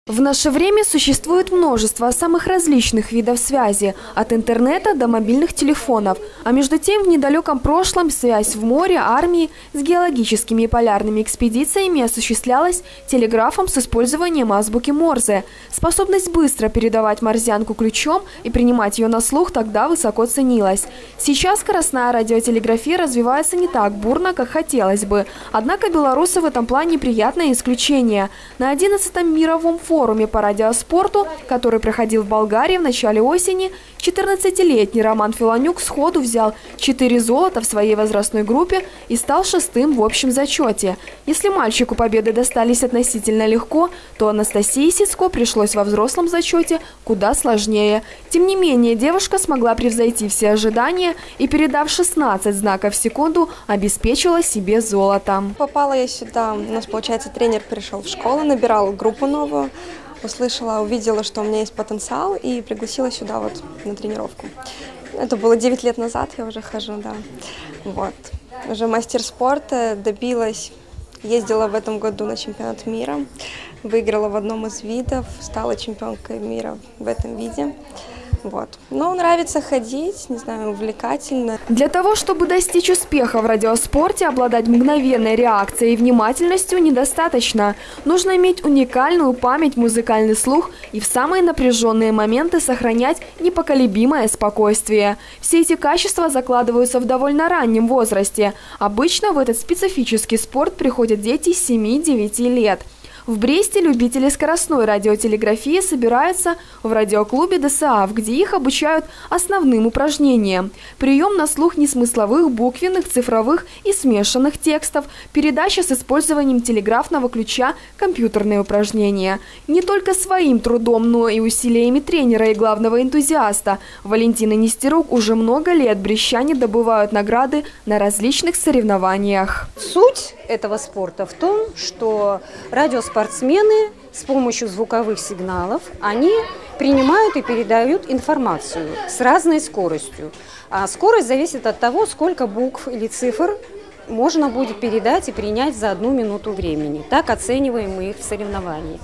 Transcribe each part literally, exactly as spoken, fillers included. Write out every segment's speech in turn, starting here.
В наше время существует множество самых различных видов связи, от интернета до мобильных телефонов. А между тем, в недалеком прошлом связь в море, армии с геологическими и полярными экспедициями осуществлялась телеграфом с использованием азбуки Морзе. Способность быстро передавать морзянку ключом и принимать ее на слух тогда высоко ценилась. Сейчас скоростная радиотелеграфия развивается не так бурно, как хотелось бы. Однако белорусы в этом плане приятное исключение. На одиннадцатом мировом форуме форуме по радиоспорту, который проходил в Болгарии в начале осени, четырнадцатилетний Роман Филонюк сходу взял четыре золота в своей возрастной группе и стал шестым в общем зачете. Если мальчику победы достались относительно легко, то Анастасии Сицко пришлось во взрослом зачете куда сложнее. Тем не менее, девушка смогла превзойти все ожидания и, передав шестнадцать знаков в секунду, обеспечила себе золото. Попала я сюда, у нас, получается, тренер пришел в школу, набирал группу новую. Услышала, увидела, что у меня есть потенциал, и пригласила сюда вот на тренировку. Это было девять лет назад, я уже хожу, да. Вот. Уже мастер спорта, добилась, ездила в этом году на чемпионат мира, выиграла в одном из видов, стала чемпионкой мира в этом виде. Вот. Но нравится ходить, не знаю, увлекательно. Для того, чтобы достичь успеха в радиоспорте, обладать мгновенной реакцией и внимательностью недостаточно. Нужно иметь уникальную память, музыкальный слух и в самые напряженные моменты сохранять непоколебимое спокойствие. Все эти качества закладываются в довольно раннем возрасте. Обычно в этот специфический спорт приходят дети семи-девяти лет. В Бресте любители скоростной радиотелеграфии собираются в радиоклубе ДСААФ, где их обучают основным упражнениям. Прием на слух несмысловых, буквенных, цифровых и смешанных текстов, передача с использованием телеграфного ключа, компьютерные упражнения. Не только своим трудом, но и усилиями тренера и главного энтузиаста Валентины Нестерук уже много лет брестчане добывают награды на различных соревнованиях. Суть этого спорта в том, что радиоспортсмены с помощью звуковых сигналов они принимают и передают информацию с разной скоростью. А скорость зависит от того, сколько букв или цифр можно будет передать и принять за одну минуту времени. Так оцениваем мы их в соревновании.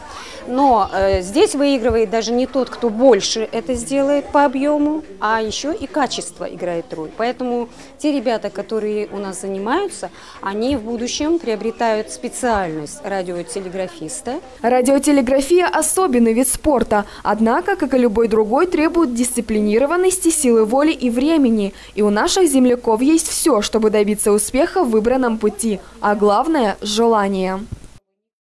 Но э, здесь выигрывает даже не тот, кто больше это сделает по объему, а еще и качество играет роль. Поэтому те ребята, которые у нас занимаются, они в будущем приобретают специальность радиотелеграфиста. Радиотелеграфия – особенный вид спорта. Однако, как и любой другой, требует дисциплинированности, силы воли и времени. И у наших земляков есть все, чтобы добиться успеха в выбранном пути. А главное – желание.